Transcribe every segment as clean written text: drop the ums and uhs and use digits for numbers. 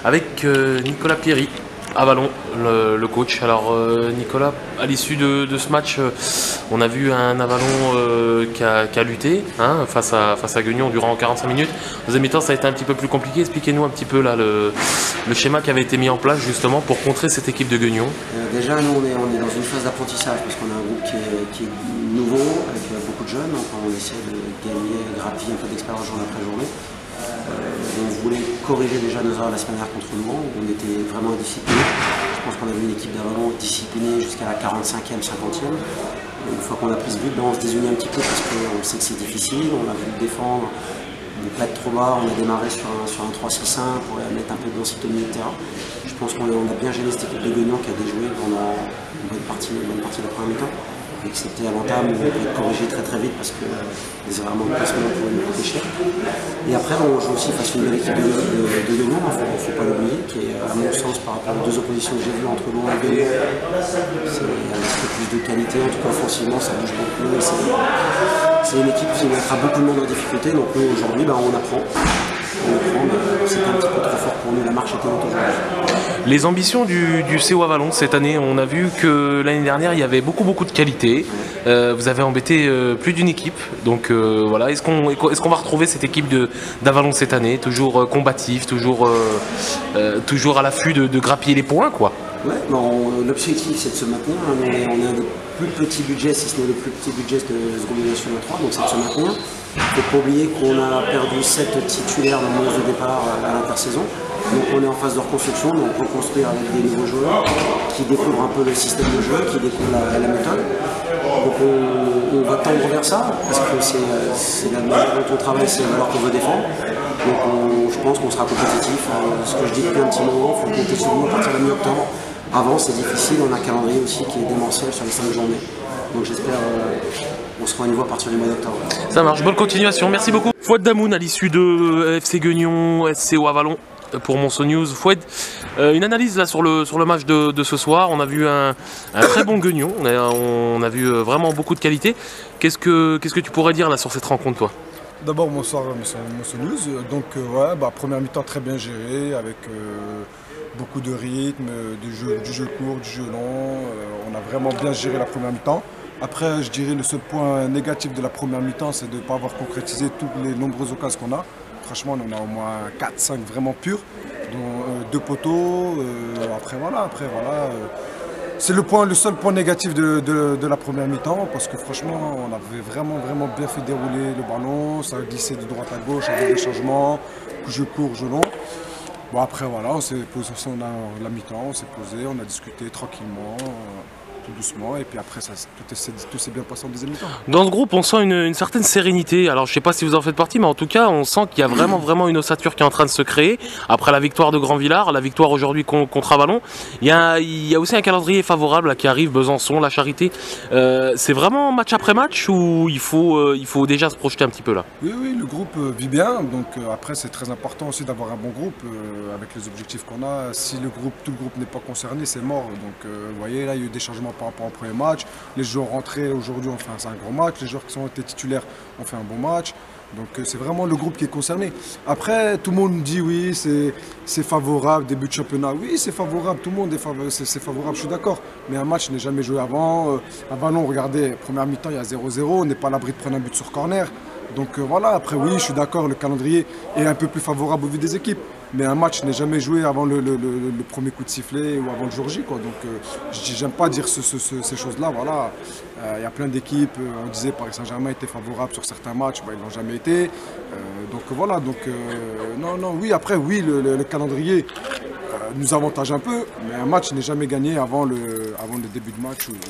avec Nicolas Pierry à Vallon, le coach. Alors Nicolas, à l'issue de ce match, on a vu un Avalon qui a lutté face à Guignon durant 45 minutes. En deuxième mi-temps, ça a été un petit peu plus compliqué. Expliquez-nous un petit peu là, le schéma qui avait été mis en place justement pour contrer cette équipe de Guignon. Déjà, nous, on est dans une phase d'apprentissage parce qu'on a un groupe qui est nouveau, avec beaucoup de jeunes. Donc on essaie de gagner, grappiller un peu d'expérience journée après journée. On voulait corriger déjà nos erreurs la semaine dernière contre Louan, où on était vraiment disciplinés. Je pense qu'on a vu une équipe d'Avalon disciplinée jusqu'à la 45e, 50e. Une fois qu'on a pris ce but, on se désunit un petit peu parce qu'on sait que c'est difficile. On a vu le défendre, ne pas être trop bas. On a démarré sur un 3-6-1 pour mettre un peu de densité au milieu de terrain. Je pense qu'on a bien géré cette équipe de Guignon qui a déjoué pendant une bonne partie de la première mi-temps. Excepté à l'entame où on peut être corrigé très très vite parce que les erreurs de placement pouvaient nous coûter cher. Et après on joue aussi face à une belle équipe de Guignon, il ne faut pas l'oublier, qui est à mon sens par rapport aux deux oppositions que j'ai vues entre Louan et Guignon, c'est un petit peu plus de qualité, en tout cas offensivement ça bouge beaucoup. C'est une équipe qui mettra beaucoup de monde en difficulté, donc nous aujourd'hui on apprend. C'est un petit peu trop fort pour nous, la marche était haute aujourd'hui. Les ambitions du CO Avalon cette année, on a vu que l'année dernière il y avait beaucoup de qualité. Vous avez embêté plus d'une équipe, donc voilà. Est-ce qu'on va retrouver cette équipe d'Avalon cette année, toujours combative, toujours à l'affût de grappiller les points, quoi? Ouais, l'objectif c'est de se maintenir. On est un des plus petits budgets, si ce n'est le plus petit budget de seconde division 3, donc c'est de se maintenir. Il ne faut pas oublier qu'on a perdu 7 titulaires dans le 11 de départ à l'intersaison. Donc on est en phase de reconstruction, donc reconstruire avec des nouveaux joueurs qui découvrent un peu le système de jeu, qui découvrent la méthode. Donc on va tendre vers ça, parce que c'est la manière dont on travaille, c'est la valeur qu'on veut défendre. Donc je pense qu'on sera compétitif. Ce que je dis depuis un petit moment, il faut compter sur nous à partir de la mi-octobre. Avant c'est difficile, on a un calendrier aussi qui est démentiel sur les 5 journées. Donc j'espère on sera au niveau à partir du mois d'octobre. Ça marche, bonne continuation, merci beaucoup. Fouad Damoun à l'issue de FC Guignon, SCO Avalon pour Monceau News. Fouad, une analyse là sur le match de ce soir. On a vu un très bon Guignon, on a vu vraiment beaucoup de qualité. Qu'est-ce que tu pourrais dire là sur cette rencontre, toi? D'abord bonsoir Monceau News. Donc première mi-temps très bien gérée avec beaucoup de rythme, du jeu court, du jeu long. On a vraiment bien géré la première mi-temps. Après, je dirais le seul point négatif de la première mi-temps, c'est de ne pas avoir concrétisé toutes les nombreuses occasions qu'on a. Franchement, on en a au moins 4-5 vraiment purs, dont 2 poteaux. Après voilà. C'est le seul point négatif de la première mi-temps, parce que franchement, on avait vraiment bien fait dérouler le ballon. Ça a glissé de droite à gauche avec des changements, jeu court, jeu long. Bon après voilà, on s'est posé la mi-temps, on s'est posé, on a discuté tranquillement. Tout doucement, et puis après tout s'est bien passé en deuxième mi-temps. Dans ce groupe, on sent une certaine sérénité. Alors je ne sais pas si vous en faites partie, mais en tout cas on sent qu'il y a vraiment une ossature qui est en train de se créer. Après la victoire de Grand-Villard, la victoire aujourd'hui contre Avalon, il y a aussi un calendrier favorable là, qui arrive, Besançon, La Charité. C'est vraiment match après match ou il faut déjà se projeter un petit peu là? Oui, le groupe vit bien, donc après c'est très important aussi d'avoir un bon groupe avec les objectifs qu'on a. Si tout le groupe n'est pas concerné, c'est mort. Donc vous voyez là, il y a eu des changements par rapport au premier match. Les joueurs rentrés aujourd'hui ont fait un gros match. Les joueurs qui ont été titulaires ont fait un bon match. Donc c'est vraiment le groupe qui est concerné. Après, tout le monde dit oui, c'est favorable, début de championnat. Oui, c'est favorable, tout le monde c'est favorable, je suis d'accord. Mais un match n'est jamais joué avant. Un ballon, regardez, première mi-temps, il y a 0-0. On n'est pas à l'abri de prendre un but sur corner. Donc voilà, après oui, je suis d'accord, le calendrier est un peu plus favorable au vu des équipes. Mais un match n'est jamais joué avant le premier coup de sifflet ou avant le jour J, quoi. Donc j'aime pas dire ces choses-là. Voilà. Y a plein d'équipes, on disait Paris Saint-Germain était favorable sur certains matchs, ils l'ont jamais été. Donc voilà, oui, après oui, le calendrier nous avantage un peu, mais un match n'est jamais gagné avant le début de match ou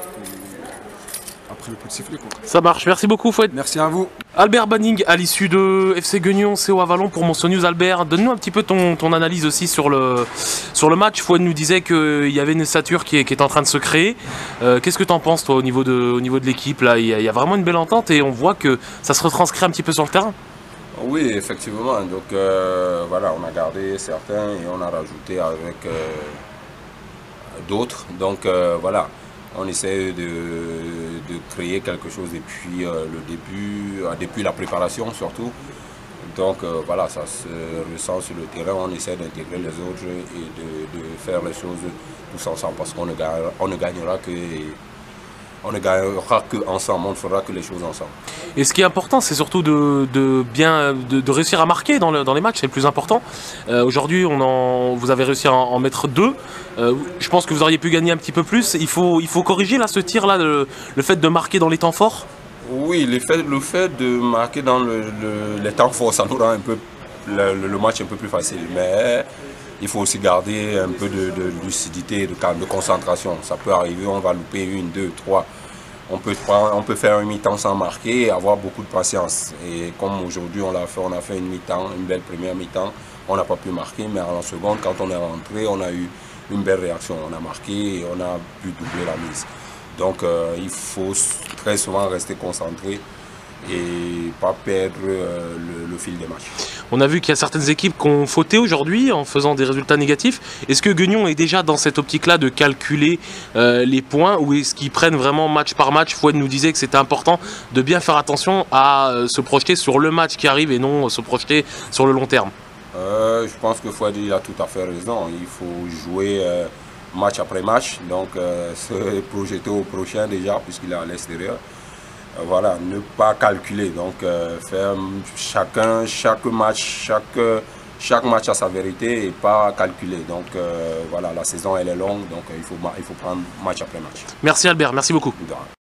après le coup de sifflet, quoi. Ça marche, merci beaucoup Fouad. Merci à vous. Albert Banning à l'issue de FC Guignon, CO Avalon pour Monceau News. Albert, donne-nous un petit peu ton analyse aussi sur le match. Fouad nous disait qu'il y avait une ossature qui est en train de se créer. Qu'est-ce que tu en penses toi au niveau de l'équipe là? Il y a vraiment une belle entente et on voit que ça se retranscrit un petit peu sur le terrain. Oui, effectivement. Donc voilà, on a gardé certains et on a rajouté avec d'autres. Donc voilà. On essaie de créer quelque chose depuis le début, depuis la préparation surtout. Donc voilà, ça se ressent sur le terrain, on essaie d'intégrer les autres et de faire les choses tous ensemble parce qu'on ne gagnera que... On ne gagnera qu'ensemble, on ne fera que les choses ensemble. Et ce qui est important, c'est surtout de réussir à marquer dans les matchs, c'est le plus important. Aujourd'hui, vous avez réussi à en mettre 2. Je pense que vous auriez pu gagner un petit peu plus. Il faut corriger là, ce tir-là, le fait de marquer dans les temps forts. Oui, le fait de marquer dans les temps forts, ça nous rend un peu le match un peu plus facile. Mais il faut aussi garder un peu de lucidité, de concentration. Ça peut arriver, on va louper 1, 2, 3. On peut faire un mi-temps sans marquer et avoir beaucoup de patience. Et comme aujourd'hui on a fait une mi-temps, une belle première mi-temps. On n'a pas pu marquer, mais en seconde, quand on est rentré, on a eu une belle réaction. On a marqué et on a pu doubler la mise. Donc il faut très souvent rester concentré et pas perdre le fil des matchs. On a vu qu'il y a certaines équipes qui ont fauté aujourd'hui en faisant des résultats négatifs. Est-ce que Guignon est déjà dans cette optique-là de calculer les points ou est-ce qu'ils prennent vraiment match par match? Fouad nous disait que c'était important de bien faire attention à se projeter sur le match qui arrive et non se projeter sur le long terme. Je pense que Fouad a tout à fait raison. Il faut jouer match après match, donc se projeter au prochain déjà puisqu'il est à l'extérieur. Voilà, ne pas calculer, donc faire chaque match à sa vérité et pas calculer. Donc voilà, la saison elle est longue, donc il faut prendre match après match. Merci Albert, merci beaucoup.